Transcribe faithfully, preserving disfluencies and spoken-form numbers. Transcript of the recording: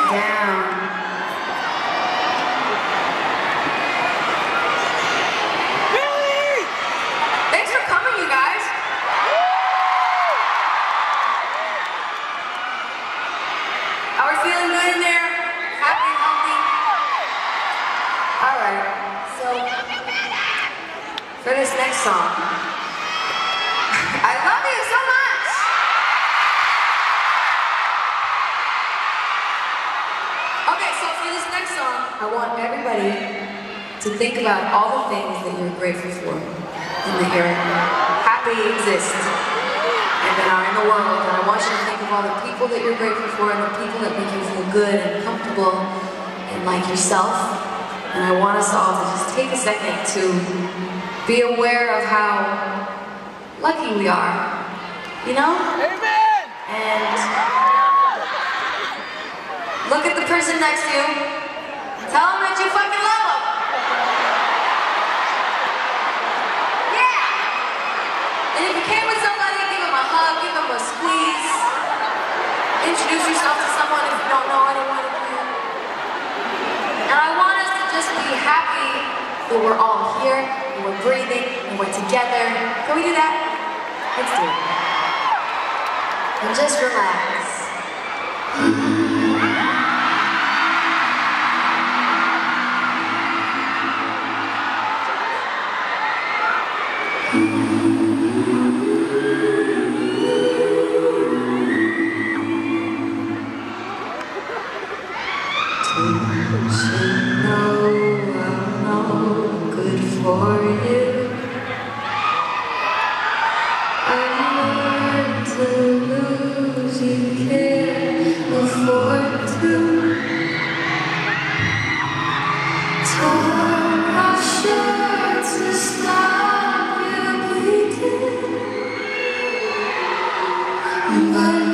down. Thanks for coming, you guys. Are we feeling good in there? Happy and healthy? All right, so for this next song, I love you so much. Okay, so for this next song, I want everybody to think about all the things that you're grateful for and that you're happy exist and that are in the world. And I want you to think of all the people that you're grateful for and the people that make you feel good and comfortable and like yourself. And I want us all to just take a second to be aware of how lucky we are, you know? Amen! And look at the person next to you. Tell them that you fucking love them. Yeah! And if you came with somebody, give them a hug, give them a squeeze. Introduce yourself to someone if you don't know anyone. And I want us to just be happy that we're all here, and we're breathing, and we're together. Can we do that? Let's do it. And just relax. Don't you know I'm no good for you? I'm hard to lose, you can't afford to. Tore our shirts to stop you bleeding, but